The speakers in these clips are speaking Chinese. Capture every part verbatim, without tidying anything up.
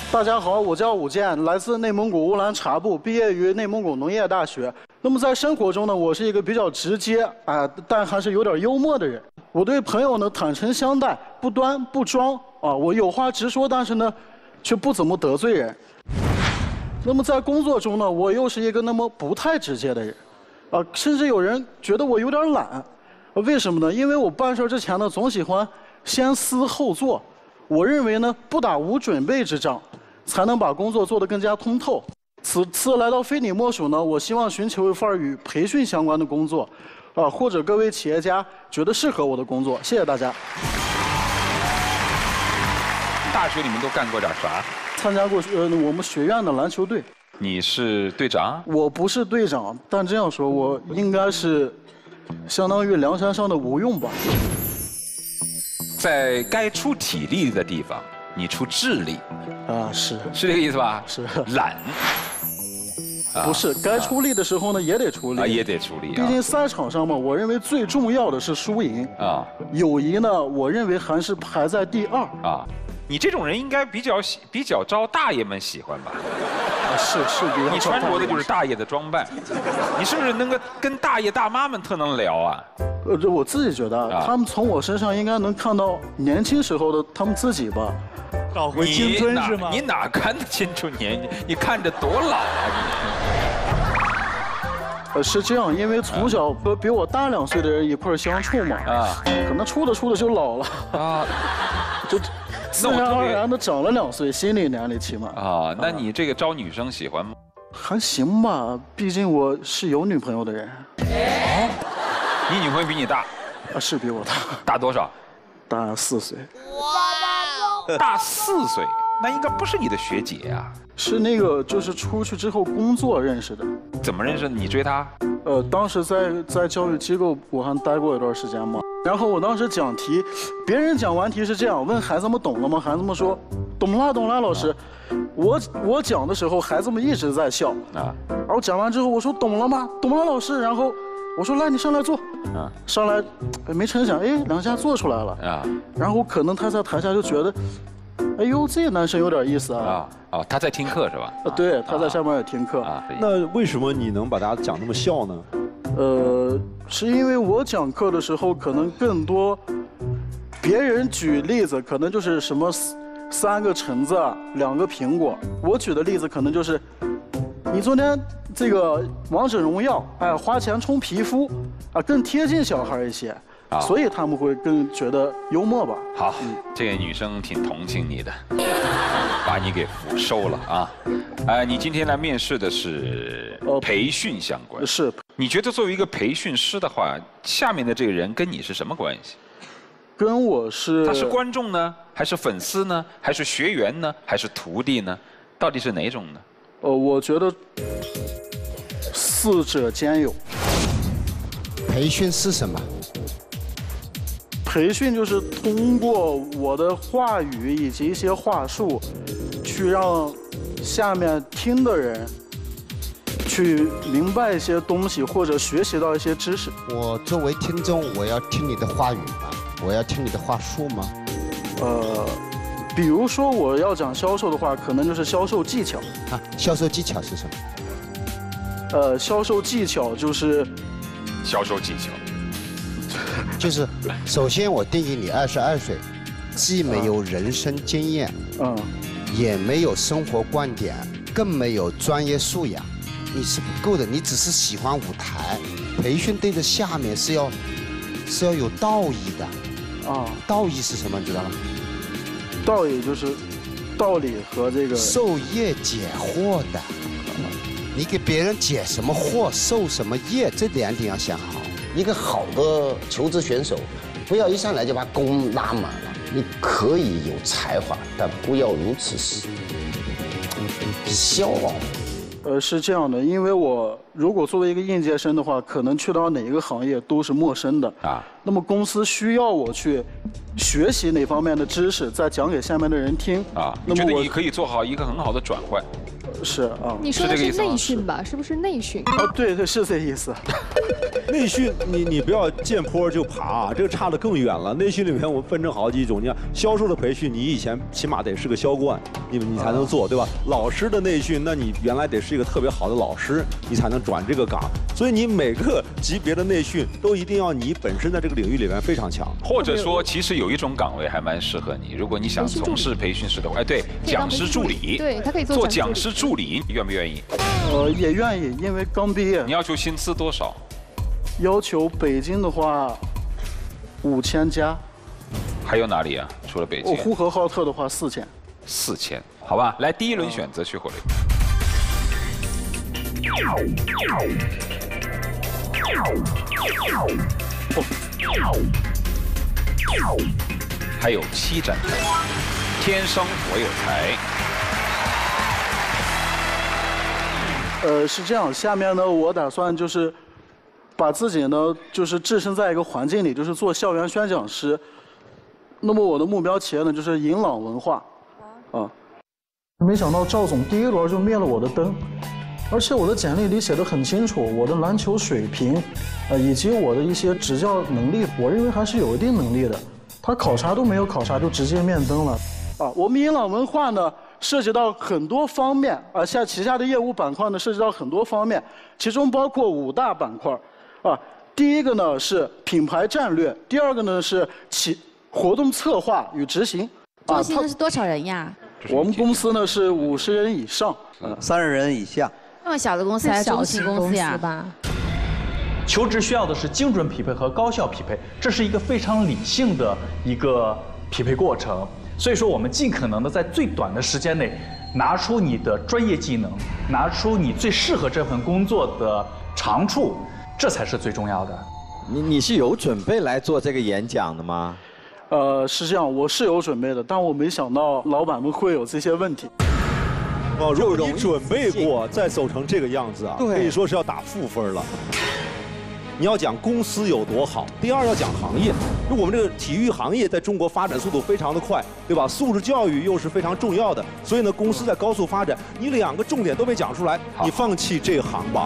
大家好，我叫武健，来自内蒙古乌兰察布，毕业于内蒙古农业大学。那么在生活中呢，我是一个比较直接啊、呃，但还是有点幽默的人。我对朋友呢坦诚相待，不端不装啊，我有话直说，但是呢，却不怎么得罪人。那么在工作中呢，我又是一个那么不太直接的人，啊，甚至有人觉得我有点懒。为什么呢？因为我办事之前呢，总喜欢先思后做。我认为呢，不打无准备之仗，才能把工作做得更加通透。此次来到非你莫属呢，我希望寻求一份与培训相关的工作，啊，或者各位企业家觉得适合我的工作。谢谢大家。 大学里面都干过点啥？ 参加过呃我们学院的篮球队。 你是队长？ 我不是队长，但这样说，我应该是相当于梁山上的吴用吧。 在该出体力的地方，你出智力， 啊，是是这个意思吧？ 是懒， 不是该出力的时候呢，也得出力啊，也得出力。 毕竟赛场上嘛，我认为最重要的是输赢啊。 友谊呢，我认为还是排在第二啊。你这种人应该比较喜比较招大爷们喜欢吧？ 啊，是是， 你穿着的就是大爷的装扮，你是不是能够跟大爷大妈们特能聊啊？ 呃，这我自己觉得，啊、他们从我身上应该能看到年轻时候的他们自己吧。 找回青春是吗？ 你哪看得清楚年纪？你看着多老啊你！ 呃，是这样，因为从小和比我大两岁的人一块相处嘛，啊，可能处着处着就老了啊，就自然而然的长了两岁，心理年龄起码。 啊，那你这个招女生喜欢吗？ 还行吧，毕竟我是有女朋友的人。 哦，你女朋友比你大？ 啊，是比我大。 大多少？ 大四岁。 哇，大四岁，那应该不是你的学姐呀？ 是那个，就是出去之后工作认识的。 怎么认识的？你追她？ 呃，当时在在教育机构武汉待过一段时间嘛。然后我当时讲题，别人讲完题是这样，问孩子们懂了吗？孩子们说懂了，懂了，老师。我我讲的时候，孩子们一直在笑啊。然后讲完之后，我说懂了吗？懂了，老师。然后我说来，你上来坐。啊，上来，没成想，哎，两下坐出来了啊。然后可能他在台下就觉得，哎呦，这个男生有点意思啊。啊啊，他在听课是吧？ 呃，对，他在下面也听课。啊， 那为什么你能把大家讲那么笑呢？ 呃，是因为我讲课的时候，可能更多，别人举例子可能就是什么三个橙子，两个苹果。我举的例子可能就是，你昨天这个王者荣耀，哎，花钱充皮肤，啊，更贴近小孩一些。啊，所以他们会更觉得幽默吧。 好，嗯、这个女生挺同情你的，把你给扶收了啊。呃，你今天来面试的是培训相关。呃、 是。 你觉得作为一个培训师的话，下面的这个人跟你是什么关系？ 跟我是。 他是观众呢，还是粉丝呢，还是学员呢，还是徒弟呢？到底是哪种呢？ 呃，我觉得四者兼有。 培训是什么？ 培训就是通过我的话语以及一些话术，去让下面听的人去明白一些东西，或者学习到一些知识。 我作为听众，我要听你的话语吗？我要听你的话术吗？ 呃，比如说我要讲销售的话，可能就是销售技巧。 啊，销售技巧是什么？ 呃，销售技巧就是， 销售技巧。 就是，首先我定义你二十二岁，既没有人生经验，嗯，也没有生活观点，更没有专业素养，你是不够的。你只是喜欢舞台，培训队的下面是要是要有道义的，啊，道义是什么？你知道吗？ 道义就是道理和这个授业解惑的。你给别人解什么惑，授什么业，这两点要想好。 一个好的求职选手，不要一上来就把弓拉满了。你可以有才华，但不要如此消亡。 呃，是这样的，因为我如果作为一个应届生的话，可能去到哪一个行业都是陌生的啊。那么公司需要我去学习哪方面的知识，再讲给下面的人听啊。那么我觉得你可以做好一个很好的转换。 是啊， 你说的是内训吧？是不是内训？ 哦，对对，是这意思。 内训你你不要见坡就爬，这个差得更远了。内训里面我们分成好几种，你看销售的培训，你以前起码得是个销冠，你你才能做，对吧？老师的内训，那你原来得是一个特别好的老师，你才能转这个岗。所以你每个级别的内训都一定要你本身在这个领域里面非常强。 或者说，其实有一种岗位还蛮适合你，如果你想从事培训师的话，哎，对，讲师助理， 对他可以做做讲师助理，你愿不愿意？ 呃，也愿意，因为刚毕业。 你要求薪资多少？ 要求北京的话，五千加。 还有哪里啊？除了北京？ 我呼和浩特的话，四千。 四千，好吧。来，第一轮选择去火力。还有七盏灯，天生我有才。 呃，是这样，下面呢，我打算就是把自己呢，就是置身在一个环境里，就是做校园宣讲师。那么我的目标企业呢，就是银朗文化，啊。没想到赵总第一轮就灭了我的灯，而且我的简历里写得很清楚，我的篮球水平，呃，以及我的一些执教能力，我认为还是有一定能力的。他考察都没有考察就直接面灯了，啊，我们银朗文化呢，涉及到很多方面，啊，下旗下的业务板块呢，涉及到很多方面，其中包括五大板块，啊，第一个呢是品牌战略，第二个呢是企活动策划与执行。 中心是多少人呀？ 我们公司呢是五十人以上， 嗯，三十人以下。 这么小的公司还是中型公司呀？吧。 求职需要的是精准匹配和高效匹配，这是一个非常理性的一个匹配过程。所以说，我们尽可能的在最短的时间内，拿出你的专业技能，拿出你最适合这份工作的长处，这才是最重要的。 你你是有准备来做这个演讲的吗？ 呃，是这样，我是有准备的，但我没想到老板们会有这些问题。 哦，如果你准备过再走成这个样子啊，可以说是要打负分了。你要讲公司有多好，第二要讲行业。就我们这个体育行业在中国发展速度非常的快，对吧？素质教育又是非常重要的，所以呢，公司在高速发展。你两个重点都没讲出来，你放弃这行吧。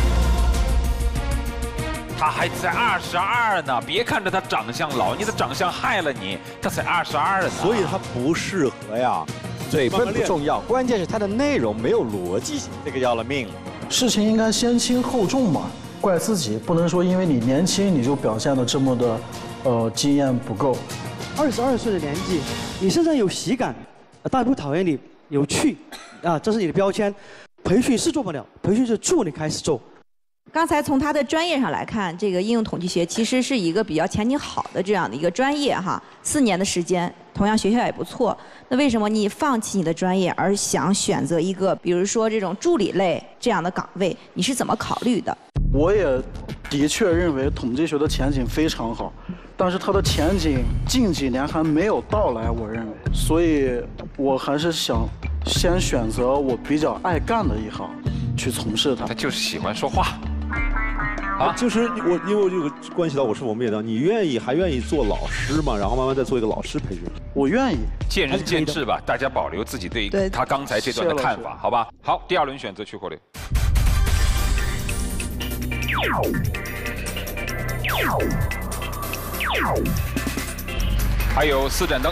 他还才二十二呢，别看着他长相老，你的长相害了你，他才二十二呢。 所以他不适合呀。 嘴笨不重要，关键是他的内容没有逻辑，这个要了命了。 事情应该先轻后重嘛，怪自己，不能说因为你年轻你就表现的这么的，呃，经验不够。 二十二岁的年纪，你身上有喜感，大家不讨厌你，有趣，啊，这是你的标签。培训是做不了，培训是助你开始做。 刚才从他的专业上来看，这个应用统计学其实是一个比较前景好的这样的一个专业哈。四年的时间，同样学校也不错。那为什么你放弃你的专业，而想选择一个比如说这种助理类这样的岗位？你是怎么考虑的？ 我也的确认为统计学的前景非常好，但是它的前景近几年还没有到来，我认为，所以我还是想先选择我比较爱干的一行去从事它。 他就是喜欢说话。 啊，就是我，因为这个关系到我是否灭掉，你愿意还愿意做老师吗？然后慢慢再做一个老师培训。 我愿意， 见仁见智吧，大家保留自己对他刚才这段的看法，好吧？好，第二轮选择去火力。还有四盏灯，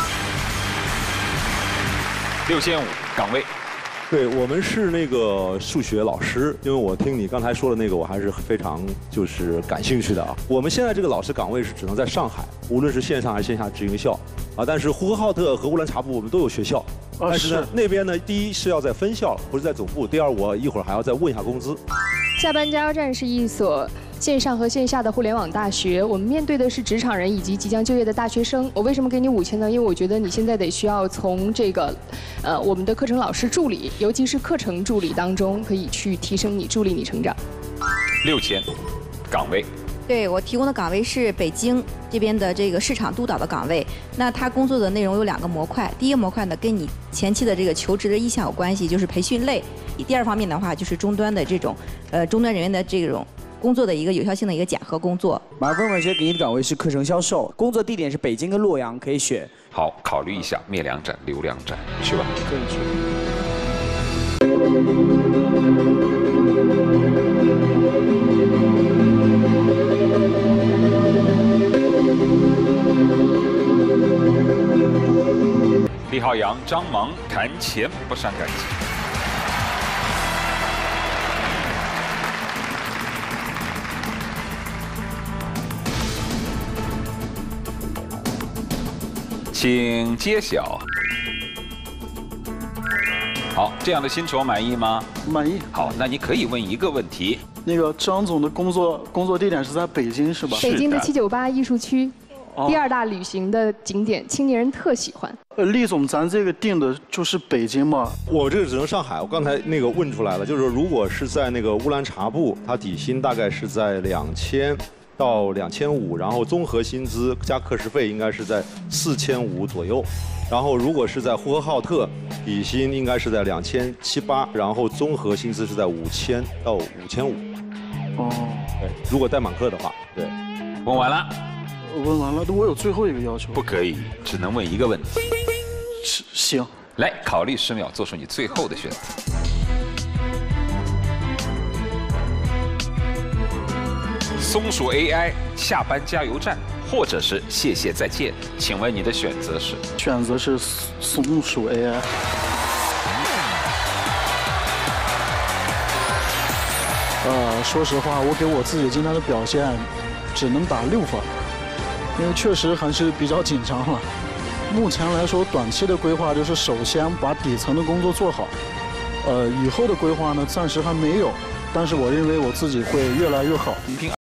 六千五岗位。 对，我们是那个数学老师，因为我听你刚才说的那个，我还是非常就是感兴趣的啊。我们现在这个老师岗位是只能在上海，无论是线上还是线下直营校啊。但是呼和浩特和乌兰察布我们都有学校， 啊、 但是呢，那边呢，第一是要在分校，不是在总部；第二，我一会儿还要再问一下工资。 下班加油站是一所线上和线下的互联网大学，我们面对的是职场人以及即将就业的大学生。我为什么给你五千呢？因为我觉得你现在得需要从这个，呃，我们的课程老师助理，尤其是课程助理当中，可以去提升你，助力你成长。 六千岗位。 对，我提供的岗位是北京这边的这个市场督导的岗位。那他工作的内容有两个模块，第一个模块呢跟你前期的这个求职的意向有关系，就是培训类；第二方面的话就是终端的这种，呃，终端人员的这种工作的一个有效性的一个检核工作。 满分文学给你的岗位是课程销售，工作地点是北京跟洛阳，可以选。 好，考虑一下，灭两盏，留两盏，去吧。 可以去。 李浩洋、张萌谈钱不伤感情。请揭晓。好，这样的薪酬满意吗？ 满意。 好，那你可以问一个问题。 那个张总的工作工作地点是在北京是吧？ 北京的七九八艺术区，第二大旅行的景点，青年人特喜欢。 呃，厉总，咱这个定的就是北京吗？ 我这个只能上海。我刚才那个问出来了，就是说如果是在那个乌兰察布，它底薪大概是在两千到两千五，然后综合薪资加课时费应该是在四千五左右。然后如果是在呼和浩特，底薪应该是在两千七八，然后综合薪资是在五千到五千五。 哦， 对，如果带满课的话，对。 问完了。 问完了，我有最后一个要求。 不可以，只能问一个问题。 行。 来，考虑十秒，做出你最后的选择。松鼠 A I 下班加油站，或者是谢谢再见，请问你的选择是？ 选择是松鼠 A I。呃，说实话，我给我自己今天的表现只能打六分，因为确实还是比较紧张了。目前来说，短期的规划就是首先把底层的工作做好，呃，以后的规划呢暂时还没有，但是我认为我自己会越来越好。